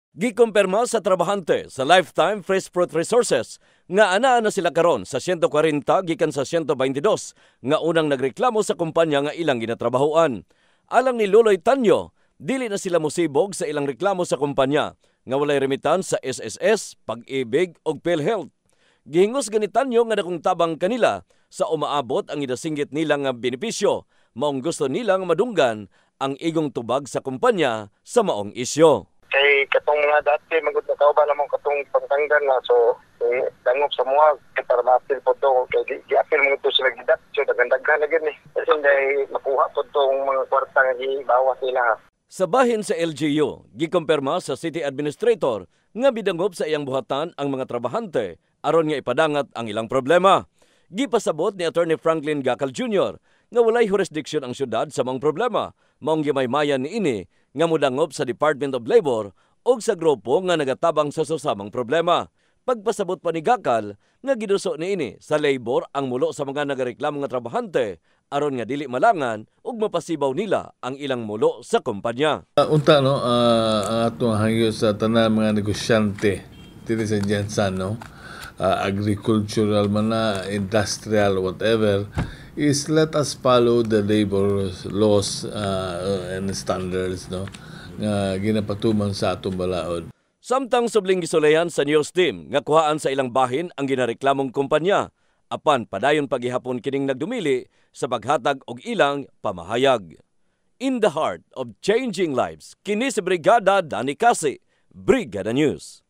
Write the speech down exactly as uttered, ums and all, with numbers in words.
Gikumpirma sa trabahante sa Lifetime Fresh Fruit Resources nga anaa na sila karon sa one forty gikan sa one twenty-two nga unang nagreklamo sa kumpanya nga ilang ginatrabahoan. Alang ni Luloy Tanyo, dili na sila mosibog sa ilang reklamo sa kumpanya nga walay remitan sa S S S, Pag-ibig ug PhilHealth. Gihingos gani Tanyo nga dakong tabang kanila sa umaabot ang idasinggit nila nga benepisyo, maong gusto nila nga madunggan ang igong tubag sa kumpanya sa maong isyo. Kay katong mga dati magud na kauban namang katong pangtanggal na so kung dangop sa mga kay para ma-appeal po to kay di appeal mo to sila gidat so daghan-daghan na gani kasi hindi makuha po tong mga kwarta nga gibawas nila. Sa bahin sa L G U, gikumpirma sa City Administrator nga bidangop sa iyang buhatan ang mga trabahante aron nga ipadangat ang ilang problema. Gipasabot ni Attorney Franklin Gacal Junior nga walay jurisdiction ang syudad sa mga problema, maong gimaymayan ni ini nga modangop sa Department of Labor o sa grupo nga nagatabang sa susamang problema. Pagpasabot pa ni Gacal nga giduso ni ini sa labor ang mulo sa mga nagareklamo nga trabahante aron nga dili malangan ug mapasibaw nila ang ilang mulo sa kumpanya. Uh, unta no, uh, ang atong hangyo sa tanan mga negosyante dili sa Jensan no, uh, agricultural man na, industrial, whatever, is let us follow the labor laws uh, and standards no nga ginapatuman sa atong balaod. Samtang subling gisulayan sa news team nga kuhaan sa ilang bahin ang ginareklamong kumpanya, apan padayon paghihapon kining nagdumili sa paghatag og ilang pamahayag. In the heart of changing lives, kini si Brigada Dani Kasi, Brigada News.